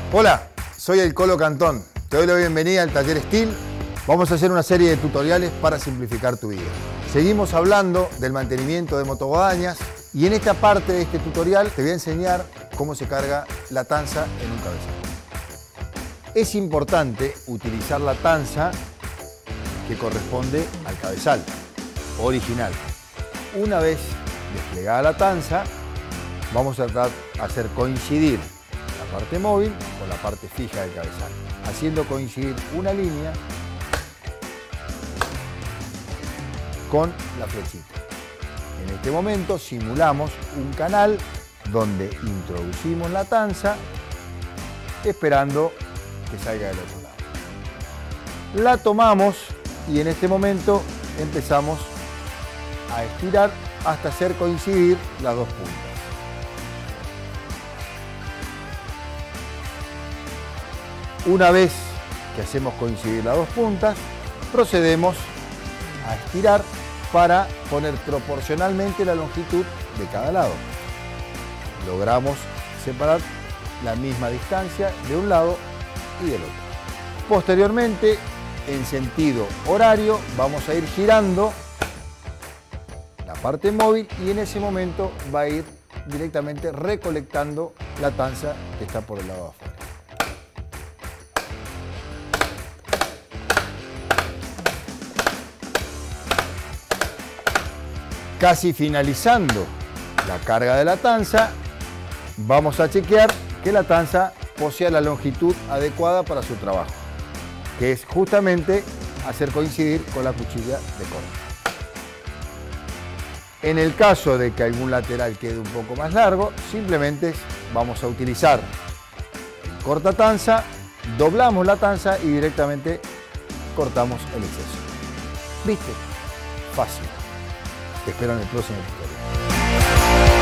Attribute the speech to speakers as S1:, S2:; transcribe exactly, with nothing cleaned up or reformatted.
S1: Hola, soy el Colo Cantón. Te doy la bienvenida al Taller Steel. Vamos a hacer una serie de tutoriales para simplificar tu vida. Seguimos hablando del mantenimiento de motoguadañas y en esta parte de este tutorial te voy a enseñar cómo se carga la tanza en un cabezal. Es importante utilizar la tanza que corresponde al cabezal original. Una vez desplegada la tanza, vamos a tratar de hacer coincidir la parte móvil con la parte fija del cabezal, haciendo coincidir una línea con la flechita. En este momento simulamos un canal donde introducimos la tanza esperando que salga del otro lado. La tomamos y en este momento empezamos a estirar hasta hacer coincidir las dos puntas. Una vez que hacemos coincidir las dos puntas, procedemos a estirar para poner proporcionalmente la longitud de cada lado. Logramos separar la misma distancia de un lado y del otro. Posteriormente, en sentido horario, vamos a ir girando la parte móvil y en ese momento va a ir directamente recolectando la tanza que está por el lado de afuera. Casi finalizando la carga de la tanza, vamos a chequear que la tanza posea la longitud adecuada para su trabajo, que es justamente hacer coincidir con la cuchilla de corte. En el caso de que algún lateral quede un poco más largo, simplemente vamos a utilizar el cortatanza, doblamos la tanza y directamente cortamos el exceso. ¿Viste? Fácil. Te espero en el próximo tutorial.